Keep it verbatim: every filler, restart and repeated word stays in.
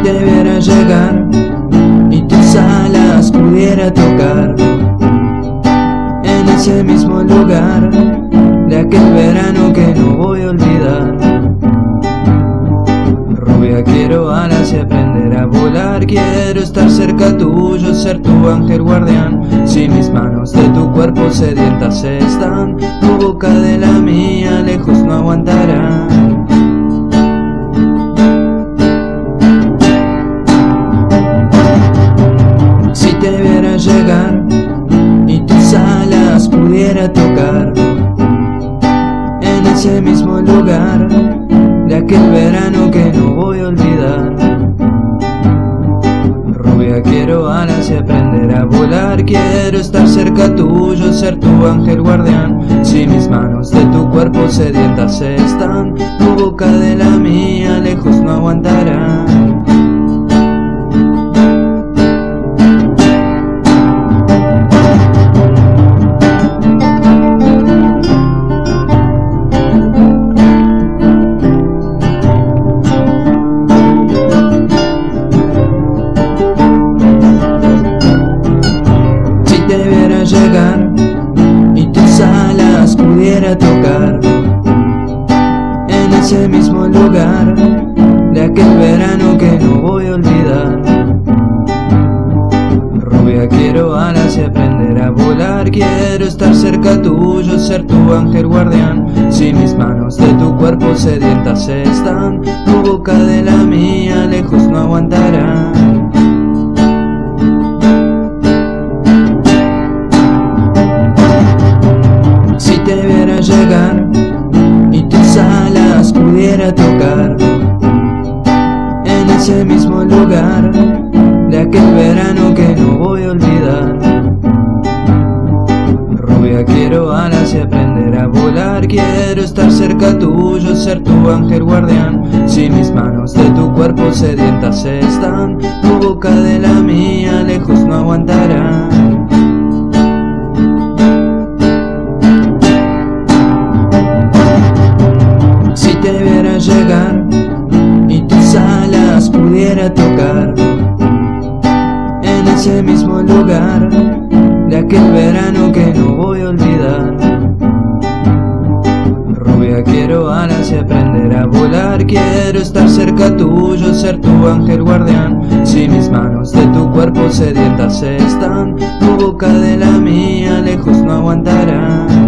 te viera llegar y tus alas pudiera tocar en ese mismo lugar de aquel verano que no voy a olvidar. Rubia, quiero alas y aprender a volar. Quiero estar cerca tuyo, ser tu ángel guardián. Si mis manos de tu cuerpo sedientas están, tu boca de la mía lejos no aguantará. Si te viera llegar y tus alas pudiera tocar en ese mismo lugar de aquel verano que no voy a olvidar. Rubia, quiero alas y aprender a volar. Quiero estar cerca tuyo, ser tu ángel guardián. Si mis manos de tu cuerpo sedientas están, tu boca de la mía lejos no aguantará. Llegar y tus alas pudiera tocar en ese mismo lugar de aquel verano que no voy a olvidar. Rubia, quiero alas y aprender a volar. Quiero estar cerca tuyo, ser tu ángel guardián. Si mis manos de tu cuerpo sedientas están, tu boca de la mía lejos no aguantará. Te viera llegar y tus alas pudiera tocar en ese mismo lugar de aquel verano que no voy a olvidar. Rubia, quiero alas y aprender a volar. Quiero estar cerca tuyo, ser tu ángel guardián. Si mis manos de tu cuerpo sedientas están, tu boca de la mía lejos no aguantará. Te viera llegar y tus alas pudiera tocar en ese mismo lugar de aquel verano que no voy a olvidar. Rubia, quiero alas y aprender a volar. Quiero estar cerca tuyo, ser tu ángel guardián. Si mis manos de tu cuerpo sedientas están, tu boca de la mía lejos no aguantará.